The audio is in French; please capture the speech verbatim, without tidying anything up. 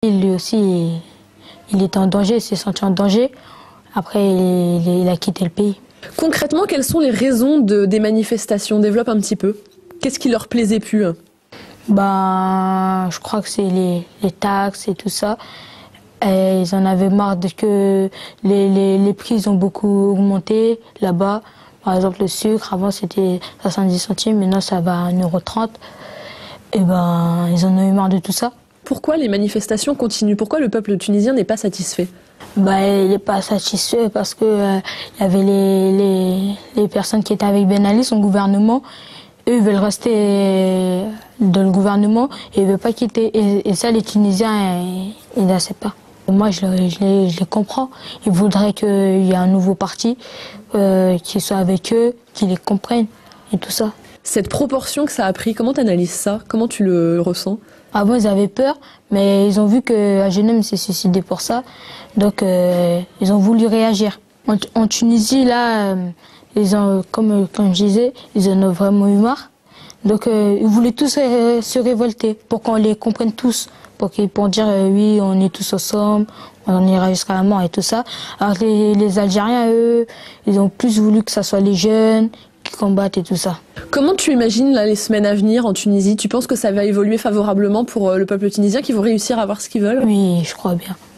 Lui aussi, il, il était en danger, il s'est senti en danger. Après, il, il a quitté le pays. Concrètement, quelles sont les raisons de, des manifestations? Développe un petit peu. Qu'est-ce qui leur plaisait plus? Ben, je crois que c'est les, les taxes et tout ça. Et ils en avaient marre de que les, les, les prix ils ont beaucoup augmenté là-bas. Par exemple, le sucre, avant c'était soixante-dix centimes, maintenant ça va à un euro trente. Et ben, ils en ont eu marre de tout ça. Pourquoi les manifestations continuent? Pourquoi le peuple tunisien n'est pas satisfait? Ben, il n'est pas satisfait parce que euh, il y avait les, les, les personnes qui étaient avec Ben Ali, son gouvernement. Eux, ils veulent rester dans le gouvernement et ils ne veulent pas quitter. Et, et ça, les Tunisiens, ils n'acceptent pas. Moi, je, je, les, je les comprends. Ils voudraient qu'il y ait un nouveau parti euh, qui soit avec eux, qui les comprenne et tout ça. Cette proportion que ça a pris, comment tu analyses ça? Comment tu le ressens? Avant, ils avaient peur, mais ils ont vu que Agenem s'est suicidé pour ça. Donc, euh, ils ont voulu réagir. En, en Tunisie, là, euh, ils ont, comme, comme je disais, ils en ont vraiment eu marre. Donc, euh, ils voulaient tous euh, se révolter pour qu'on les comprenne tous. Pour qu'ils puissent dire euh, oui, on est tous ensemble, on ira jusqu'à la mort et tout ça. Alors que les, les Algériens, eux, ils ont plus voulu que ça soit les jeunes qui combattent et tout ça. Comment tu imagines là, les semaines à venir en Tunisie? Tu penses que ça va évoluer favorablement pour euh, le peuple tunisien, qu'ils vont réussir à avoir ce qu'ils veulent? Oui, je crois bien.